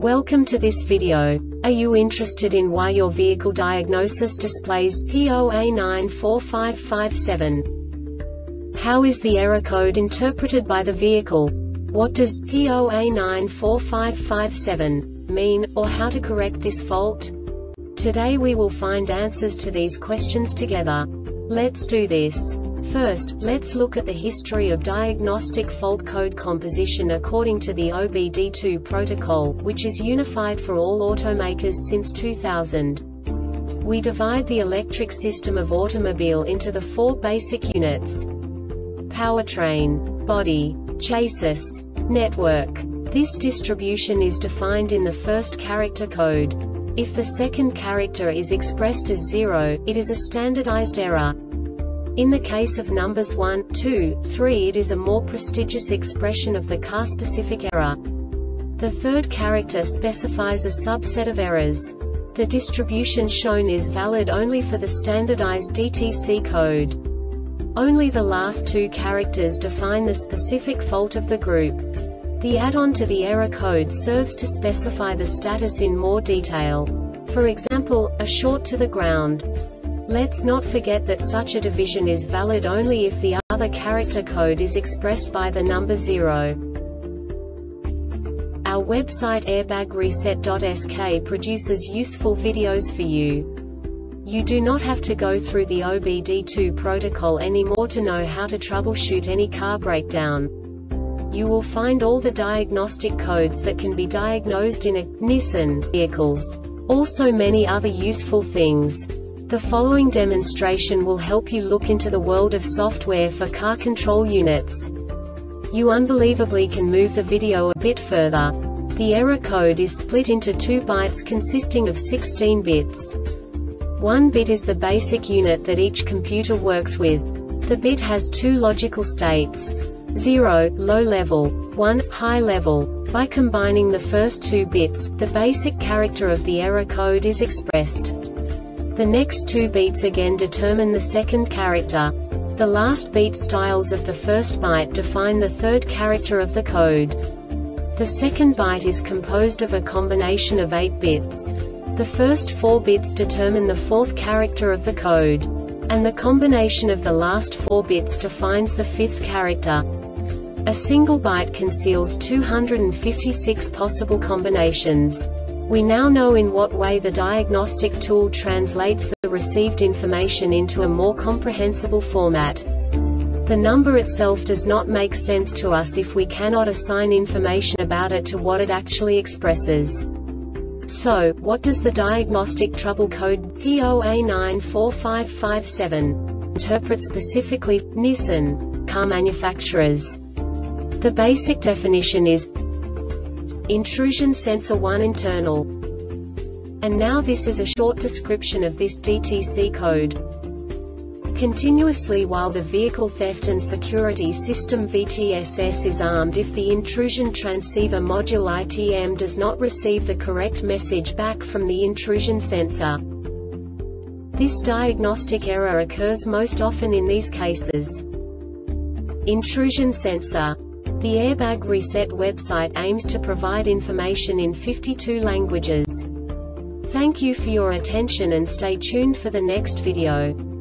Welcome to this video. Are you interested in why your vehicle diagnosis displays P0A94557? How is the error code interpreted by the vehicle? What does P0A94557 mean, or how to correct this fault? Today we will find answers to these questions together. Let's do this. First, let's look at the history of diagnostic fault code composition according to the OBD2 protocol, which is unified for all automakers since 2000. We divide the electric system of automobile into the four basic units: powertrain, body, chassis, network. This distribution is defined in the first character code. If the second character is expressed as 0, it is a standardized error. In the case of numbers 1, 2, 3, it is a more prestigious expression of the car-specific error. The third character specifies a subset of errors. The distribution shown is valid only for the standardized DTC code. Only the last two characters define the specific fault of the group. The add-on to the error code serves to specify the status in more detail. For example, a short to the ground. Let's not forget that such a division is valid only if the other character code is expressed by the number 0. Our website airbagreset.sk produces useful videos for you. You do not have to go through the OBD2 protocol anymore to know how to troubleshoot any car breakdown. You will find all the diagnostic codes that can be diagnosed in a Nissan vehicles. Also many other useful things. The following demonstration will help you look into the world of software for car control units. You unbelievably can move the video a bit further. The error code is split into 2 bytes consisting of 16 bits. 1 bit is the basic unit that each computer works with. The bit has 2 logical states: 0, low level, 1, high level. By combining the first 2 bits, the basic character of the error code is expressed. The next 2 beats again determine the second character. The last beat styles of the first byte define the third character of the code. The second byte is composed of a combination of 8 bits. The first 4 bits determine the fourth character of the code. And the combination of the last 4 bits defines the fifth character. A single byte conceals 256 possible combinations. We now know in what way the diagnostic tool translates the received information into a more comprehensible format. The number itself does not make sense to us if we cannot assign information about it to what it actually expresses. So, what does the diagnostic trouble code P0A94557 interpret specifically for Nissan car manufacturers? The basic definition is intrusion sensor 1 internal. And now this is a short description of this DTC code. Continuously while the vehicle theft and security system VTSS is armed, if the intrusion transceiver module ITM does not receive the correct message back from the intrusion sensor. This diagnostic error occurs most often in these cases. Intrusion sensor. The Airbag Reset website aims to provide information in 52 languages. Thank you for your attention and stay tuned for the next video.